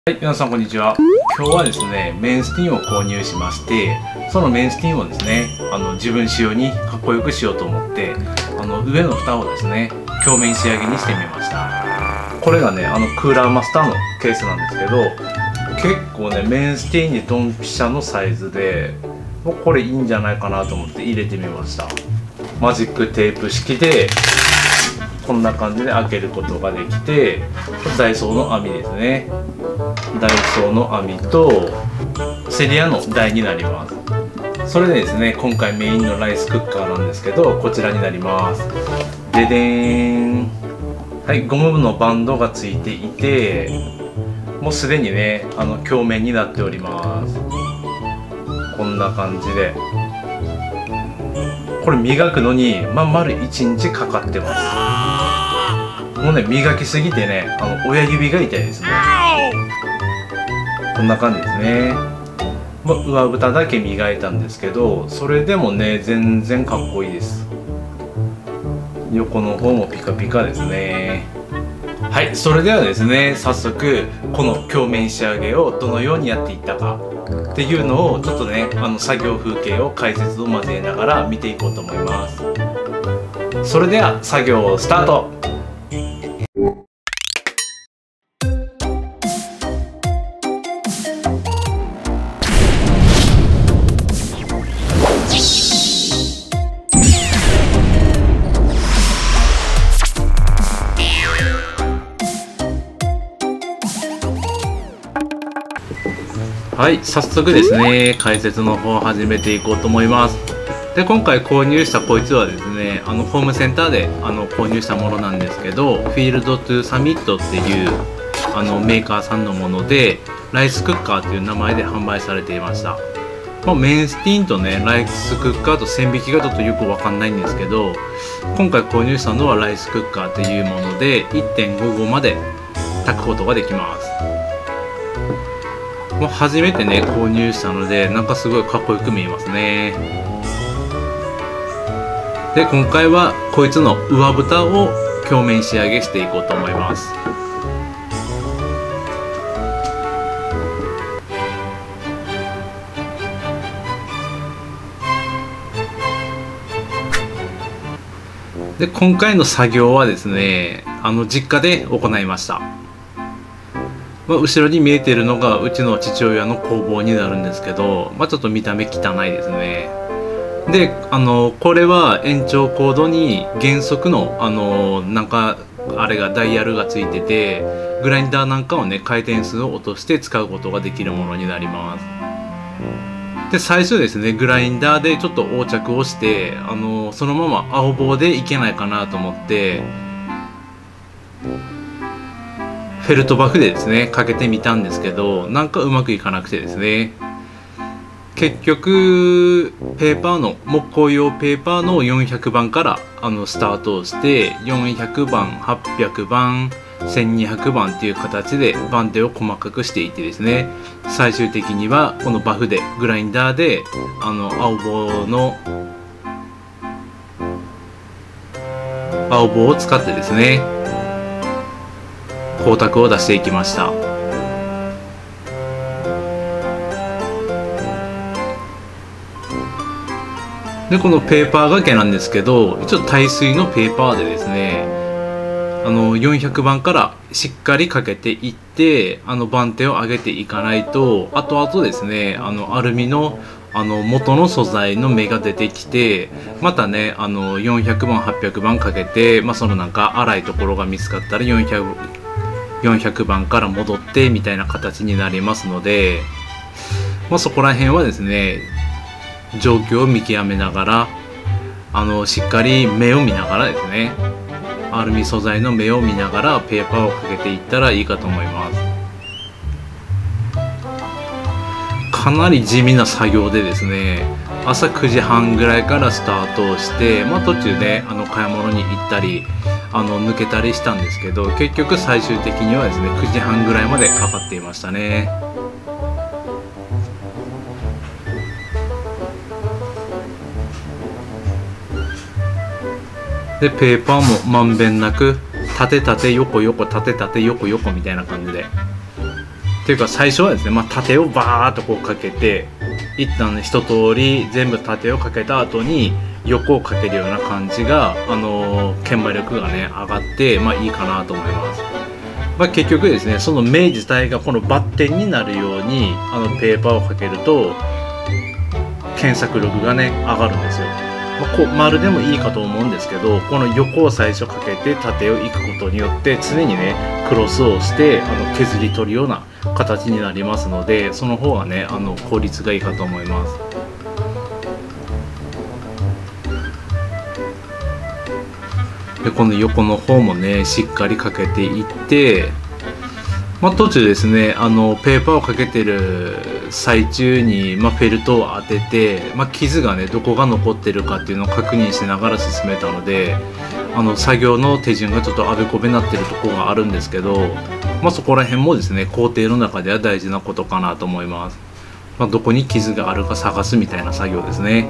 はい、皆さんこんにちは。今日はですね、メンスティンを購入しまして、そのメンスティンをですね、自分仕様にかっこよくしようと思って、上の蓋をですね、鏡面仕上げにしてみました。これがね、クーラーマスターのケースなんですけど、結構ね、メンスティンにドンピシャのサイズで、もうこれいいんじゃないかなと思って入れてみました。マジックテープ式で、こんな感じで開けることができて、ダイソーの網ですね。ダイソーの網とセリアの台になります。それでですね、今回メインのライスクッカーなんですけど、こちらになります。ででーん。はい、ゴムのバンドがついていて、もうすでにね、鏡面になっております。こんな感じで。これ磨くのにまん丸1日かかってます。もうね、磨きすぎてね、親指が痛いですね。こんな感じですね。上蓋だけ磨いたんですけど、それでもね、全然かっこいいです。横の方もピカピカですね。はい、それではですね、早速この鏡面仕上げをどのようにやっていったかっていうのをちょっとね、作業風景を解説を交えながら見ていこうと思います。それでは作業スタート。はい、早速ですね、解説の方を始めていこうと思います。で、今回購入したこいつはですね、ホームセンターで購入したものなんですけど、フィールドトゥサミットっていうメーカーさんのもので、ライスクッカーという名前で販売されていました。メンスティンとね、ライスクッカーと線引きがちょっとよくわかんないんですけど、今回購入したのはライスクッカーというもので 1.55 まで炊くことができます。初めてね購入したので、なんかすごいかっこよく見えますね。で、今回はこいつの上蓋を鏡面仕上げしていこうと思います。で、今回の作業はですね、実家で行いました。後ろに見えているのがうちの父親の工房になるんですけど、ちょっと見た目汚いですね。で、これは延長コードに原則のなんかあれがダイヤルがついてて、グラインダーなんかをね、回転数を落として使うことができるものになります。で、最初ですね、グラインダーでちょっと横着をして、そのまま青棒でいけないかなと思ってフェルトバフでですねかけてみたんですけど、なんかうまくいかなくてですね、結局ペーパーの木工用ペーパーの400番からスタートをして、400番800番1200番っていう形で番手を細かくしていってですね、最終的にはこのバフでグラインダーで青棒を使ってですね光沢を出していきました。で、このペーパー掛けなんですけど、一応耐水のペーパーでですね、400番からしっかりかけていって、番手を上げていかないと、後々ですね、アルミの元の素材の芽が出てきて、またね400番800番かけて、そのなんか粗いところが見つかったら400番から戻ってみたいな形になりますので、そこら辺はですね状況を見極めながらしっかり目を見ながらですね、アルミ素材の目を見ながらペーパーをかけていったらいいかと思います。かなり地味な作業でですね、朝9時半ぐらいからスタートをして、途中で買い物に行ったり抜けたりしたんですけど、結局最終的にはですね9時半ぐらいまでかかっていましたね。で、ペーパーもまんべんなく縦縦横横縦縦横横みたいな感じでっていうか最初はですね、縦をバーっとこうかけて、一旦一通り全部縦をかけた後に横をかけるような感じが研磨力がね上がっていいかなと思います。結局ですね、その目自体がこのバッテンになるようにペーパーをかけると検索力がね上がるんですよ。こう丸でもいいかと思うんですけど、この横を最初かけて縦をいくことによって常にねクロスをして削り取るような形になりますので、その方がね効率がいいかと思います。でこの横の方もねしっかりかけていって、途中ですねペーパーをかけてる最中に、フェルトを当てて、傷がねどこが残ってるかっていうのを確認しながら進めたので、作業の手順がちょっとあべこべになってるところがあるんですけど、そこら辺もですね工程の中では大事なことかなと思います。どこに傷があるか探すみたいな作業ですね。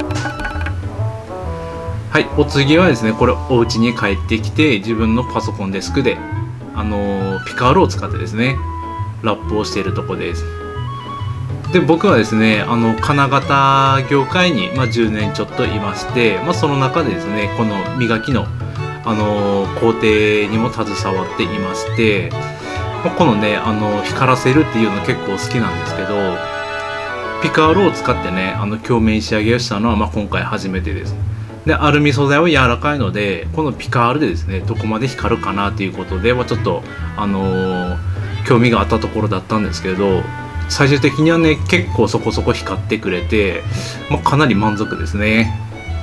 はい、お次はですね、これお家に帰ってきて自分のパソコンデスクでピカールを使ってですねラップをしているところです。で僕はですね金型業界に、10年ちょっといまして、その中でですねこの磨きの、工程にも携わっていまして、このね光らせるっていうの結構好きなんですけど、ピカールを使ってね鏡面仕上げをしたのは、今回初めてです。でアルミ素材は柔らかいので、このピカールでですねどこまで光るかなということでちょっと興味があったところだったんですけど、最終的にはね結構そこそこ光ってくれて、かなり満足ですね。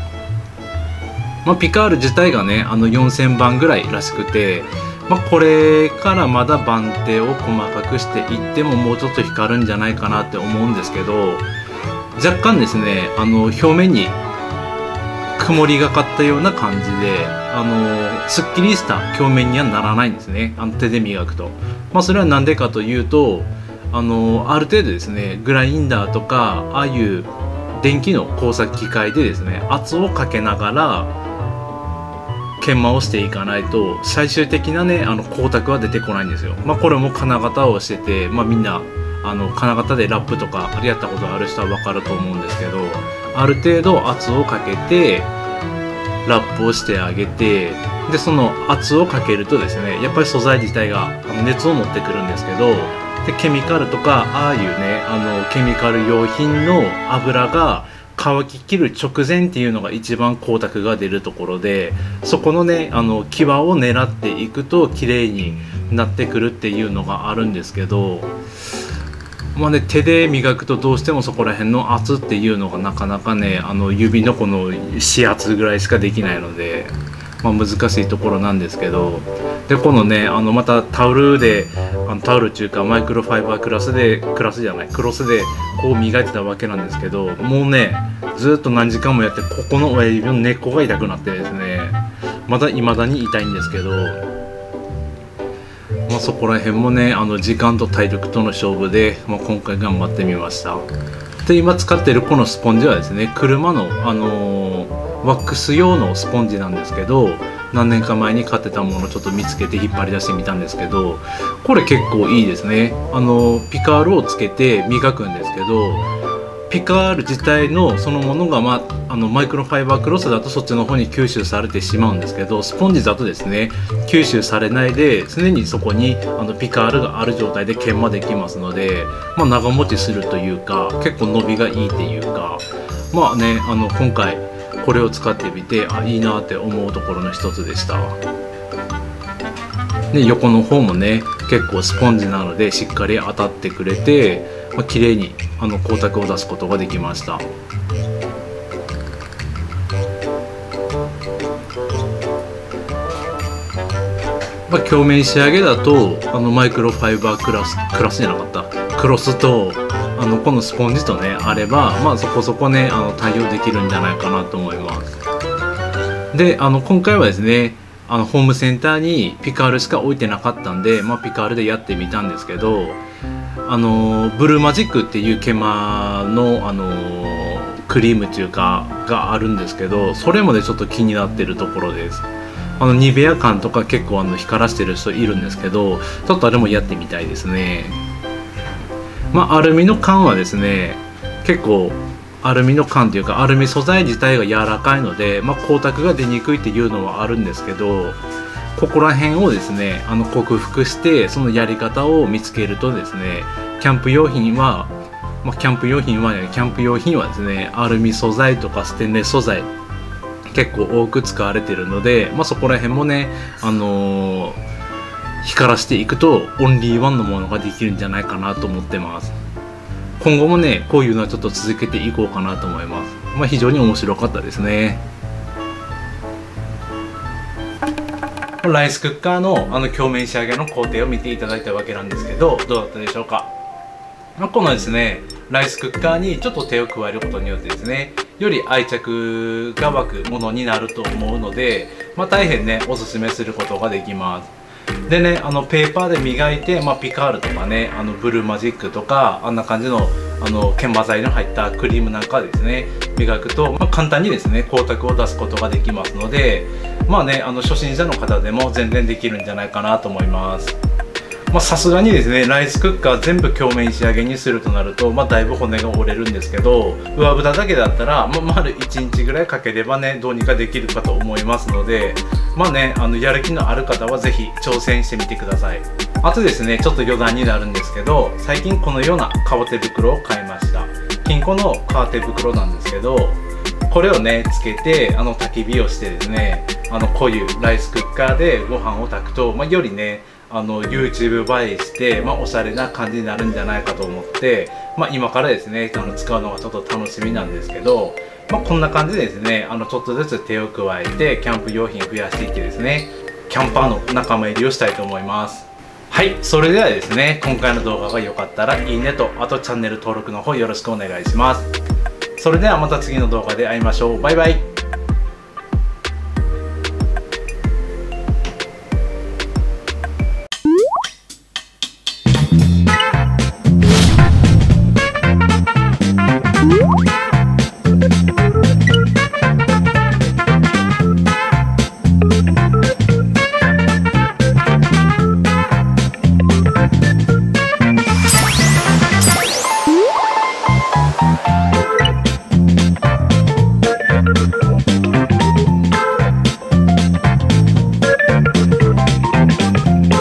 ピカール自体がね4000番ぐらいらしくて、これからまだ番手を細かくしていってももうちょっと光るんじゃないかなって思うんですけど、若干ですね表面に曇りがかったような感じですっきりした表面にはならないんですね、手で磨くと。それは何でかというとある程度ですねグラインダーとかああいう電気の工作機械でですね圧をかけながら研磨をしていかないと最終的なね光沢は出てこないんですよ。これも金型をしてて、みんな金型でラップとかやったことある人は分かると思うんですけど、ある程度圧をかけてラップをしてあげて、でその圧をかけるとですねやっぱり素材自体が熱を持ってくるんですけど、でケミカルとかああいうねケミカル用品の油が乾ききる直前っていうのが一番光沢が出るところで、そこのね際を狙っていくと綺麗になってくるっていうのがあるんですけど、手で磨くとどうしてもそこら辺の圧っていうのがなかなかね指のこの指圧ぐらいしかできないので、難しいところなんですけど、でこのねまたタオルでタオルっていうかマイクロファイバークロスでこう磨いてたわけなんですけど、もうねずっと何時間もやって、ここの親指の根っこが痛くなってですね未だに痛いんですけど、そこら辺もね時間と体力との勝負で、今回頑張ってみました。で今使ってるこのスポンジはですね車のワックス用のスポンジなんですけど、何年か前に買ってたものをちょっと見つけて引っ張り出してみたんですけど、これ結構いいですね。ピカールをつけて磨くんですけど、ピカール自体のそのものが、マイクロファイバークロスだとそっちの方に吸収されてしまうんですけど、スポンジだとですね吸収されないで常にそこにピカールがある状態で研磨できますので、長持ちするというか結構伸びがいいっていうか、今回これを使ってみていいなって思うところの一つでした。で横の方もね結構スポンジなのでしっかり当たってくれて、綺麗に光沢を出すことができました。鏡面仕上げだとマイクロファイバークロスじゃなかったクロスとこのスポンジとねあれば、そこそこね対応できるんじゃないかなと思います。で今回はですねホームセンターにピカールしか置いてなかったんで、ピカールでやってみたんですけど、ブルーマジックっていう研磨のクリームっていうかがあるんですけど、それもねちょっと気になってるところです。ニベア感とか結構光らしてる人いるんですけど、ちょっとあれもやってみたいですね。 アルミの缶はですね、結構アルミの缶というかアルミ素材自体が柔らかいので、光沢が出にくいっていうのはあるんですけど、ここら辺をですね克服して、そのやり方を見つけるとですね、キャンプ用品はですね、アルミ素材とかステンレス素材結構多く使われているので、そこら辺もね光らしていくとオンリーワンのものができるんじゃないかなと思ってます。今後もねこういうのはちょっと続けていこうかなと思います。非常に面白かったですね。ライスクッカーの鏡面仕上げの工程を見ていただいたわけなんですけど、どうだったでしょうか。このですねライスクッカーにちょっと手を加えることによってですね、より愛着が湧くものになると思うので、大変ねおすすめすることができます。でね、ペーパーで磨いて、ピカールとかね、ブルーマジックとかあんな感じの研磨剤の入ったクリームなんかですね磨くと、簡単にですね光沢を出すことができますので、初心者の方でも全然できるんじゃないかなと思います。さすがにですねライスクッカー全部鏡面仕上げにするとなると、だいぶ骨が折れるんですけど、上蓋だけだったら、丸1日ぐらいかければねどうにかできるかと思いますので、やる気のある方は是非挑戦してみてください。あとですね、ちょっと余談になるんですけど、最近このような革手袋を買いました。金庫の革手袋なんですけど、これをねつけて焚き火をしてですね、こういうライスクッカーでご飯を炊くと、よりねYouTube 映えして、おしゃれな感じになるんじゃないかと思って、今からですね使うのがちょっと楽しみなんですけど、こんな感じでですねちょっとずつ手を加えてキャンプ用品を増やしていってですね、キャンパーの仲間入りをしたいと思います。はい、それではですね今回の動画が良かったらいいねと、あとチャンネル登録の方よろしくお願いします。それではまた次の動画で会いましょう。バイバイ。